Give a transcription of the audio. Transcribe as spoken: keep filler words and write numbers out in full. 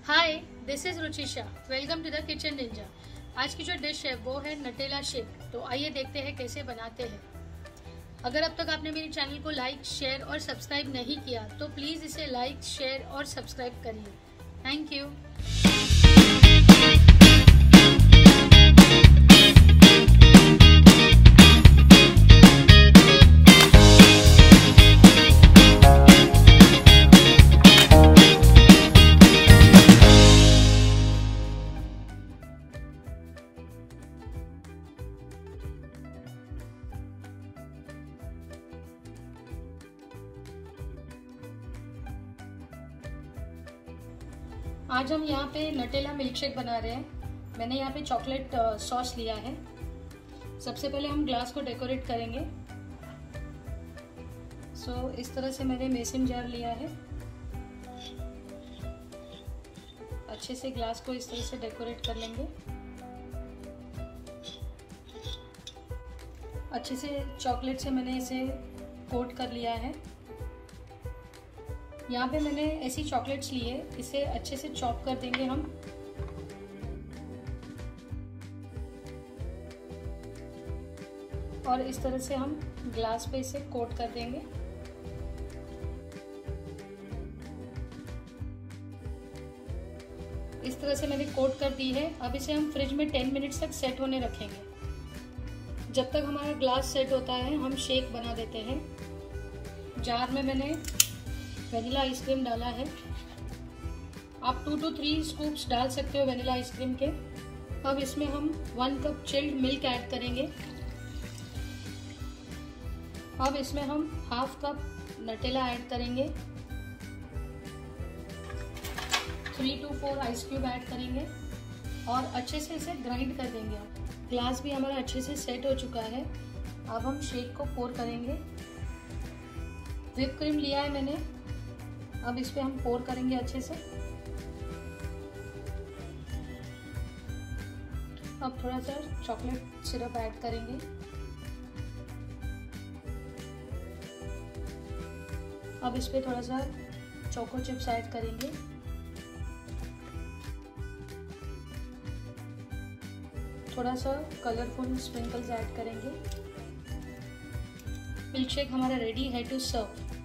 Hi, this is Ruchisha. Welcome to the Kitchen Ninja. आज की जो डिश है वो है नटेला शेक। तो आइए देखते हैं कैसे बनाते हैं। अगर अब तक आपने मेरे चैनल को लाइक, शेयर और सब्सक्राइब नहीं किया तो प्लीज़ इसे लाइक, शेयर और सब्सक्राइब करिए। Thank you. आज हम यहाँ पे नटेला मिल्क शेक बना रहे हैं। मैंने यहाँ पे चॉकलेट सॉस लिया है। सबसे पहले हम ग्लास को डेकोरेट करेंगे। सो so, इस तरह से मैंने मेसन जार लिया है। अच्छे से ग्लास को इस तरह से डेकोरेट कर लेंगे। अच्छे से चॉकलेट से मैंने इसे कोट कर लिया है। यहाँ पे मैंने ऐसी चॉकलेट्स ली है, इसे अच्छे से चॉप कर देंगे हम। और इस तरह से हम ग्लास पे इसे कोट कर देंगे। इस तरह से मैंने कोट कर दी है। अब इसे हम फ्रिज में टेन मिनट्स तक सेट होने रखेंगे। जब तक हमारा ग्लास सेट होता है हम शेक बना देते हैं। जार में मैंने वेनिला आइसक्रीम डाला है। आप टू टू थ्री स्कूप्स डाल सकते हो वेनिला आइसक्रीम के। अब इसमें हम one cup chilled milk add करेंगे। अब इसमें हम हाफ कप नटेला ऐड करेंगे। Three to four ice cube add करेंगे और अच्छे से इसे ग्राइंड कर देंगे। ग्लास भी हमारा अच्छे से सेट हो चुका है। अब हम शेक को पोर करेंगे। व्हिप क्रीम लिया है मैंने, अब इस पे हम पोर करेंगे अच्छे से। अब थोड़ा सा चॉकलेट सिरप ऐड करेंगे। अब इस पे थोड़ा सा चोको चिप्स ऐड करेंगे। थोड़ा सा कलरफुल स्प्रिंकल्स ऐड करेंगे। मिल्क शेक हमारा रेडी है टू सर्व।